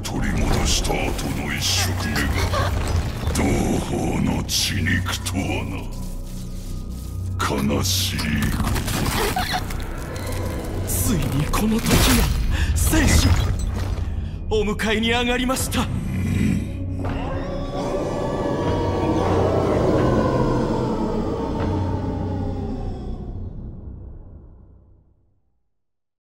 取り戻した後の一食目が同胞の血肉とはな。悲しいことだ。 ついにこの時が生死お迎えに上がりました。